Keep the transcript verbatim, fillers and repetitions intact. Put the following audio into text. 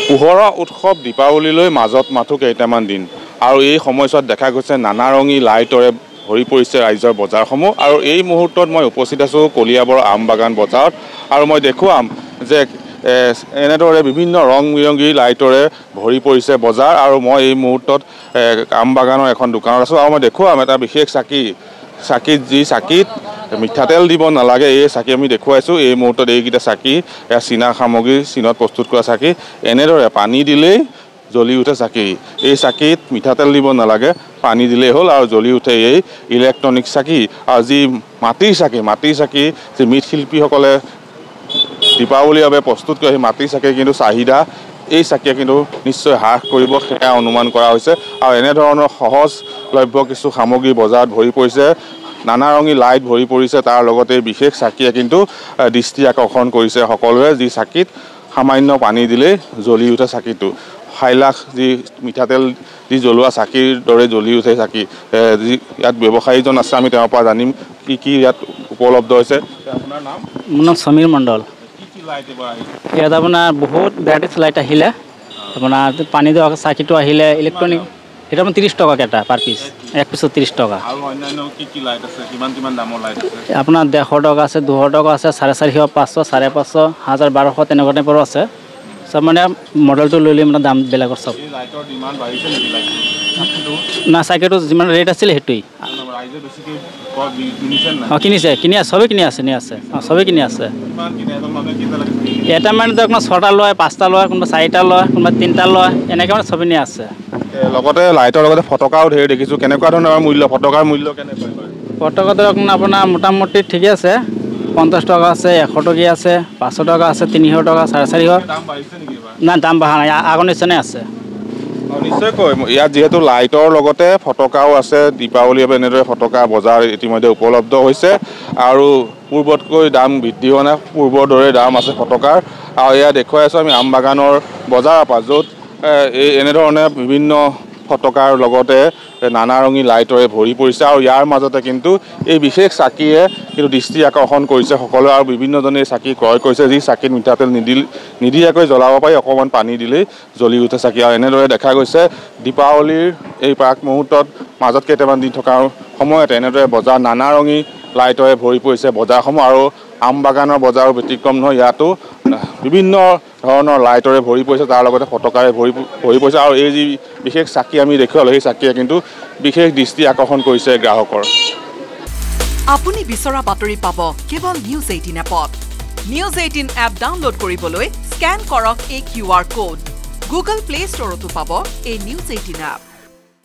পোহৰৰ উৎসৱ দীপাৱলীলৈ মাজত মাথো কেইটামান দিন আৰু এই সময়ছোৱাত দেখা গৈছে নানা ৰঙী লাইটৰে ভৰি পৰিছে ৰাজ্যৰ বজাৰসমূহ আৰু এই মুহূৰ্তত মই উপস্থিত আছোঁ কলিয়াবৰ আম বাগান বজাৰত আৰু মই দেখুৱাম যে এনেদৰে বিভিন্ন ৰং বিৰঙী লাইটৰে ভৰি পৰিছে বজাৰ আৰু মই এই মুহূৰ্তত আম বাগানৰ এখন দোকানত আছোঁ আৰু মই দেখুৱাম এটা বিশেষ চাকি চাকিত যি চাকিত মিঠাতেল দিব নালাগে এই চাকি আমি দেখুৱাইছোঁ এই মুহূৰ্তত এইকেইটা চাকি এয়া চীনা সামগ্ৰী চীনত প্ৰস্তুত কৰা চাকি এনেদৰে পানী দিলেই জ্বলি উঠে চাকি এই চাকিত মিঠাতেল দিব নালাগে পানী দিলেই হ'ল আৰু জ্বলি উঠে এই ইলেক্ট্ৰনিক চাকি আৰু যি মাটিৰ চাকি মাটিৰ চাকি যি মৃৎশিল্পীসকলে দীপাৱলীৰ বাবে প্ৰস্তুত কৰে সেই মাটিৰ চাকিৰ কিন্তু চাহিদা এই চাকিয়ে কিন্তু নিশ্চয় হ্ৰাস কৰিব সেয়া অনুমান কৰা হৈছে আৰু এনেধৰণৰ সহজলভ্য কিছু সামগ্ৰী বজাৰত ভৰি পৰিছে নানা ৰঙী লাইট ভৰি পৰিছে তাৰ লগতে বিশেষ চাকিয়ে কিন্তু দৃষ্টি আকৰ্ষণ কৰিছে সকলোৱে যি চাকিত সামান্য পানী দিলেই জ্বলি উঠে চাকিটো হাইলাখ যি মিঠাতেল যি জ্বলোৱা চাকিৰ দৰে জ্বলি উঠে চাকি যি ইয়াত ব্যৱসায়ীজন আছে আমি তেওঁৰ পৰা জানিম কি কি ইয়াত উপলব্ধ হৈছে আপোনাৰ নাম মোৰ নাম সমীৰ মণ্ডল কি কি লাইট এবাৰ আহিছে ইয়াত আপোনাৰ বহুত ভেৰাইটিজ লাইট আহিলে আপোনাৰ পানী দিয়া চাকিটো আহিলে ইলেক্ট্ৰনিক এটা মানে ত্ৰিছ টকাকৈ এটা পাৰ পিচ এক পিছত ত্ৰিছ টকা আৰু অন্যান্য কি কি লাইট আছে কিমান কিমান দামৰ লাইট আছে আপোনাৰ ডেৰশ টকা আছে দুশ টকা আছে চাৰে চাৰিশ পাঁচশ চাৰে পাঁচশ হাজাৰ বাৰশ তেনেকুৱা টাইপৰো আছে সব মানে মডেলটো লৈ লৈ মানে দাম বেলেগৰ চব লাইটৰ ডিমাণ্ড বাঢ়িছে নেকি লাইটটো না চাইকেলটো যিমান ৰেট আছিলে সেইটোৱেই ৰাইজে বেছিকৈ কিনিছে নাই অঁ কিনিছে কিনি আছে চবেই কিনি আছে নি আছে অঁ চবেই কিনি আছে কিমান কিনে এজন মানুহে কিনিব লাগে এটা মানে ধৰক ছটা লয় পাঁচটা লয় কোনোবা চাৰিটা লয় কোনোবা তিনিটা লয় এনেকৈ মানে চবেই নি আছে লগতে লাইটৰ লগতে ফটকাও ধেৰ দেখিছোঁ কেনেকুৱা ধৰণৰ মূল্য ফটকাৰ মূল্য কেনেকুৱা ফটকা ধৰক আপোনাৰ মোটামুটি ঠিকে আছে পঞ্চাছ টকা আছে এশ টকীয়া আছে পাঁচশ টকা আছে তিনিশ টকা চাৰে চাৰিশ দাম বাঢ়িছে নেকি এবাৰ না দাম বঢ়া নাই আগৰ নিচিনাই আছে নিশ্চয়কৈ ইয়াত যিহেতু লাইটৰ লগতে ফটকাও আছে দীপাৱলীৰ বাবে এনেদৰে ফটকা বজাৰ ইতিমধ্যে উপলব্ধ হৈছে আৰু পূৰ্বতকৈ দাম বৃদ্ধি হোৱা নাই পূৰ্বৰ দৰে দাম আছে ফটকাৰ আৰু এয়া দেখুৱাই আছোঁ আমি আম বাগানৰ বজাৰৰ পৰা য'ত এই এনেধৰণে বিভিন্ন ফটকাৰ লগতে নানা ৰঙী লাইটৰে ভৰি পৰিছে আৰু ইয়াৰ মাজতে কিন্তু এই বিশেষ চাকিয়ে কিন্তু দৃষ্টি আকৰ্ষণ কৰিছে সকলোৱে আৰু বিভিন্নজনে এই চাকি ক্ৰয় কৰিছে যি চাকিত মিঠাতেল নিদিল নিদিয়াকৈ জ্বলাব পাৰি অকণমান পানী দিলেই জ্বলি উঠে চাকি আৰু এনেদৰে দেখা গৈছে দীপাৱলীৰ এই প্ৰাক মুহূৰ্তত মাজত কেইটামান দিন থকাৰ সময়তে এনেদৰে বজাৰ নানা ৰঙী লাইটৰে ভৰি পৰিছে বজাৰসমূহ আৰু আম বাগানৰ বজাৰৰ ব্যতিক্ৰম নহয় ইয়াতো বিভিন্ন ধৰণৰ লাইটৰে ভৰি পৰিছে তাৰ লগতে ফটকাৰে ভৰি ভৰি পৰিছে আৰু এই যি বিশেষ চাকি আমি দেখুৱালোঁ সেই চাকিয়ে কিন্তু বিশেষ দৃষ্টি আকৰ্ষণ কৰিছে গ্ৰাহকৰ আপুনি বিচৰা বাতৰি পাব কেৱল নিউজ এইটিন এপত নিউজ এইটিন এপ ডাউনলোড কৰিবলৈ স্কেন কৰক এই Q R code Google Play ষ্টৰতো পাব এই নিউজ এইটিন এপ